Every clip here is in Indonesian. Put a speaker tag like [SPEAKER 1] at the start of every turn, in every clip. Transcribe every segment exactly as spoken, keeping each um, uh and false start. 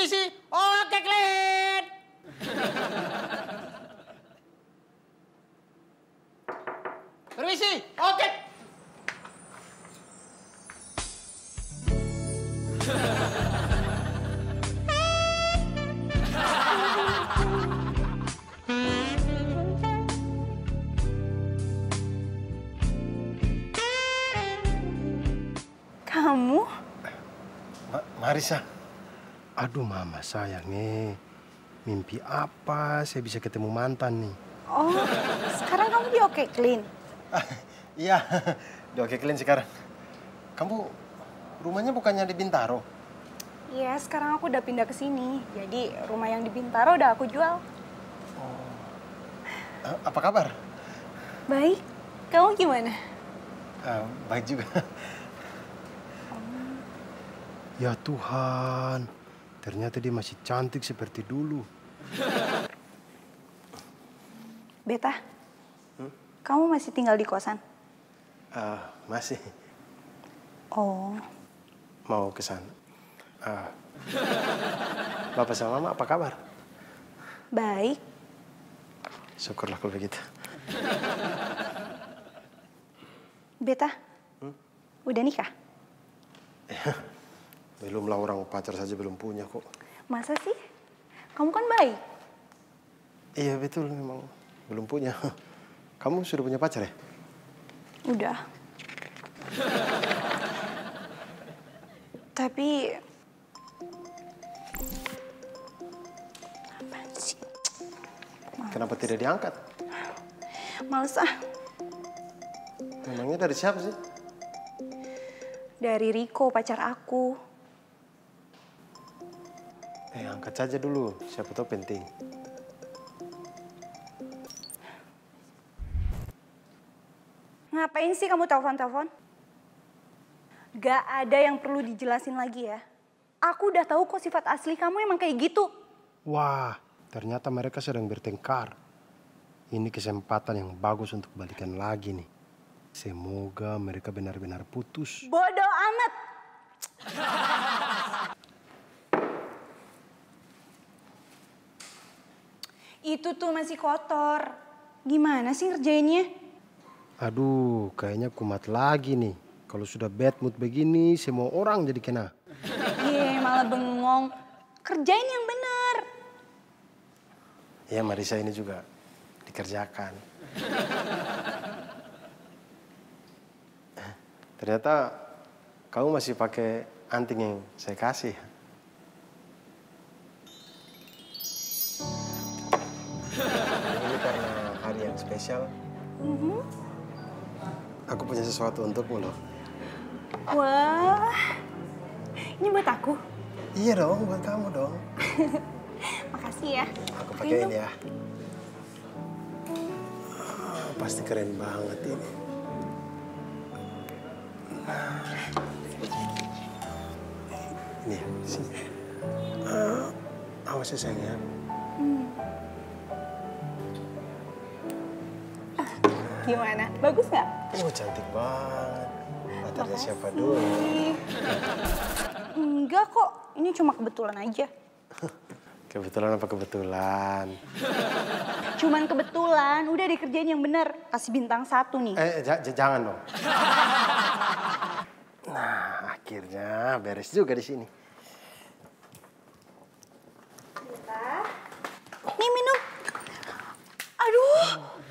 [SPEAKER 1] Permisi, oke Clint. Permisi, oke.
[SPEAKER 2] Kamu?
[SPEAKER 3] Ma Marissa. Aduh mama sayangnya. Mimpi apa saya bisa ketemu mantan nih?
[SPEAKER 2] Oh, sekarang kamu di Oke Clean?
[SPEAKER 3] Ah, iya, di Oke Clean sekarang. Kamu rumahnya bukannya di Bintaro?
[SPEAKER 2] Iya, sekarang aku udah pindah ke sini. Jadi rumah yang di Bintaro udah aku jual.
[SPEAKER 3] Oh. Apa kabar?
[SPEAKER 2] Baik. Kamu gimana?
[SPEAKER 3] Uh, baik juga. Ya Tuhan, ternyata dia masih cantik seperti dulu.
[SPEAKER 2] Beta,
[SPEAKER 3] hmm?
[SPEAKER 2] kamu masih tinggal di kosan?
[SPEAKER 3] Uh, masih.
[SPEAKER 2] Oh.
[SPEAKER 3] Mau ke sana. Uh, Bapak sama Mama apa kabar?
[SPEAKER 2] Baik.
[SPEAKER 3] Syukurlah kalau begitu.
[SPEAKER 2] Beta,
[SPEAKER 3] hmm?
[SPEAKER 2] udah nikah?
[SPEAKER 3] Belumlah, orang pacar saja belum punya kok.
[SPEAKER 2] Masa sih? Kamu kan baik.
[SPEAKER 3] Iya betul, memang belum punya. Kamu sudah punya pacar ya?
[SPEAKER 2] Udah. Tapi... Apaan sih?
[SPEAKER 3] Kenapa tidak diangkat?
[SPEAKER 2] Males ah.
[SPEAKER 3] Memangnya dari siapa sih?
[SPEAKER 2] Dari Riko, pacar aku.
[SPEAKER 3] Eh, angkat saja dulu. Siapa tahu penting.
[SPEAKER 2] Ngapain sih kamu telepon-telepon? Gak ada yang perlu dijelasin lagi ya. Aku udah tahu kok sifat asli kamu emang kayak gitu.
[SPEAKER 3] Wah, ternyata mereka sedang bertengkar. Ini kesempatan yang bagus untuk balikan lagi nih. Semoga mereka benar-benar putus.
[SPEAKER 2] Bodoh amat. Itu tuh masih kotor. Gimana sih ngerjainnya?
[SPEAKER 3] Aduh, kayaknya kumat lagi nih. Kalau sudah bad mood begini, semua orang jadi kena.
[SPEAKER 2] Iya, malah bengong. Kerjain yang benar.
[SPEAKER 3] Ya, Marissa ini juga dikerjakan. Ternyata kamu masih pakai anting yang saya kasih. Ini karena hari yang spesial.
[SPEAKER 2] Mm-hmm.
[SPEAKER 3] Aku punya sesuatu untukmu loh.
[SPEAKER 2] Wah, ini buat aku?
[SPEAKER 3] Iya dong, buat kamu dong.
[SPEAKER 2] Makasih ya.
[SPEAKER 3] Aku pakai ini ya. Oh, pasti keren banget ini. Ini ya, sini. Uh, awas ya sayang ya.
[SPEAKER 2] Hmm. Ah, gimana? Bagus nggak?
[SPEAKER 3] Oh, cantik banget. Pacarnya siapa dulu?
[SPEAKER 2] Enggak kok, ini cuma kebetulan aja.
[SPEAKER 3] Kebetulan apa kebetulan?
[SPEAKER 2] Cuman kebetulan, udah dikerjain yang bener. Kasih bintang satu nih.
[SPEAKER 3] Eh, jangan dong. Nah, akhirnya beres juga di sini.
[SPEAKER 2] Bentar. Nih minum. Aduh.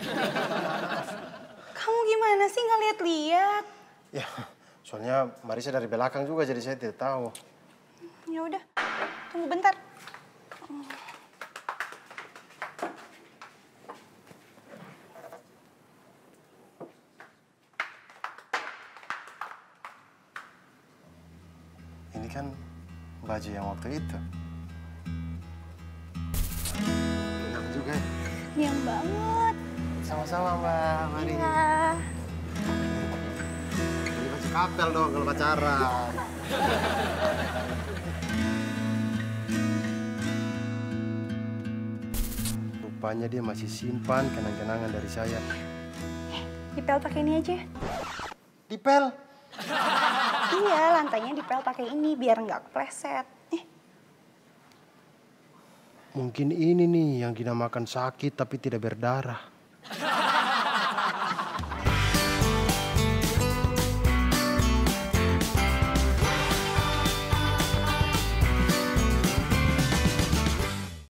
[SPEAKER 2] Kamu gimana sih nggak lihat-lihat?
[SPEAKER 3] Ya, soalnya Marissa dari belakang juga jadi saya tidak tahu.
[SPEAKER 2] Ya udah, tunggu bentar.
[SPEAKER 3] Ini kan baju yang waktu itu. Enak juga ya.
[SPEAKER 2] Yang banget.
[SPEAKER 3] Sama-sama Mbak, mari.
[SPEAKER 2] Ya.
[SPEAKER 3] Ini baju kapel dong kalau pacaran. Rupanya dia masih simpan kenang-kenangan dari saya.
[SPEAKER 2] Dipel pakai ini aja.
[SPEAKER 3] Dipel?
[SPEAKER 2] Iya, lantainya dipel pakai ini biar nggak kepleset. Eh.
[SPEAKER 3] Mungkin ini nih yang dinamakan sakit tapi tidak berdarah.